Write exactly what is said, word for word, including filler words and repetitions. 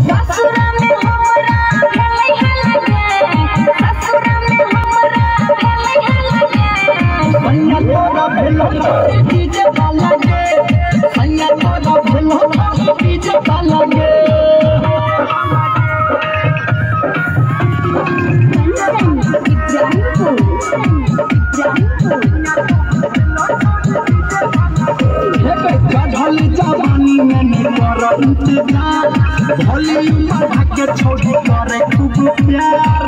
ससुरा में हमरा भेलै हलगे ससुरा में हमरा भेलै हलगे सैया तोरा भेलो डीजे वाला गे सैया तोरा भेलो डीजे वाला गे चढ़ल जवानी में कर इंतजार भोली बढ़ा के छोड़ी करे खूब प्यार